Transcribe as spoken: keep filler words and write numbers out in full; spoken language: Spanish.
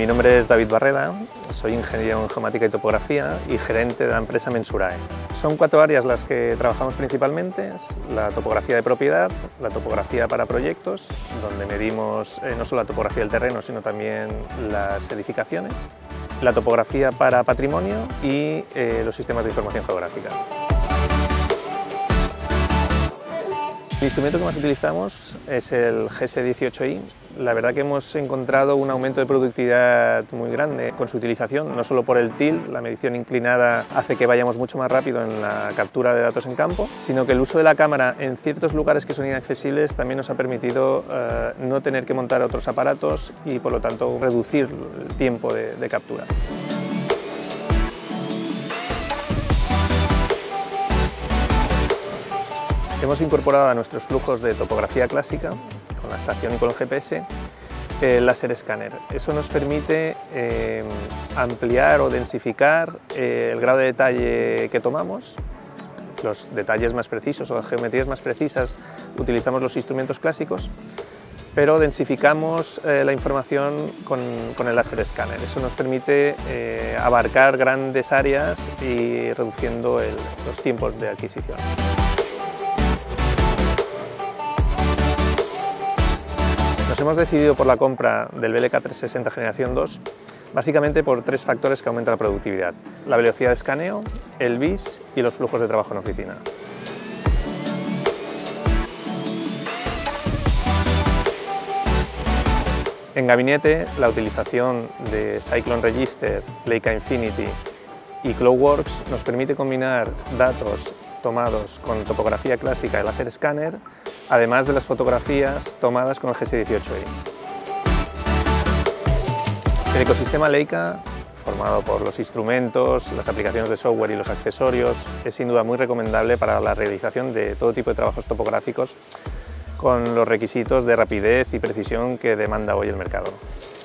nombre es David Barreda, soy ingeniero en geomática y topografía y gerente de la empresa Mensurae. Son cuatro áreas las que trabajamos principalmente: la topografía de propiedad, la topografía para proyectos, donde medimos eh, no solo la topografía del terreno, sino también las edificaciones, la topografía para patrimonio y eh, los sistemas de información geográfica. El instrumento que más utilizamos es el G S dieciocho i. La verdad que hemos encontrado un aumento de productividad muy grande con su utilización, no solo por el T I L, la medición inclinada hace que vayamos mucho más rápido en la captura de datos en campo, sino que el uso de la cámara en ciertos lugares que son inaccesibles también nos ha permitido eh, no tener que montar otros aparatos y por lo tanto reducir el tiempo de, de captura. Hemos incorporado a nuestros flujos de topografía clásica, con la estación y con el G P S, el láser escáner. Eso nos permite eh, ampliar o densificar eh, el grado de detalle que tomamos. Los detalles más precisos o las geometrías más precisas utilizamos los instrumentos clásicos, pero densificamos eh, la información con, con el láser escáner. Eso nos permite eh, abarcar grandes áreas y reduciendo el, los tiempos de adquisición. Nos hemos decidido por la compra del B L K trescientos sesenta generación dos, básicamente por tres factores que aumentan la productividad: la velocidad de escaneo, el B I S y los flujos de trabajo en oficina. En gabinete, la utilización de Cyclone Register, Leica Infinity y CloudWorks nos permite combinar datos tomados con topografía clásica y láser escáner, además de las fotografías tomadas con el G S dieciocho i. El ecosistema Leica, formado por los instrumentos, las aplicaciones de software y los accesorios, es sin duda muy recomendable para la realización de todo tipo de trabajos topográficos con los requisitos de rapidez y precisión que demanda hoy el mercado.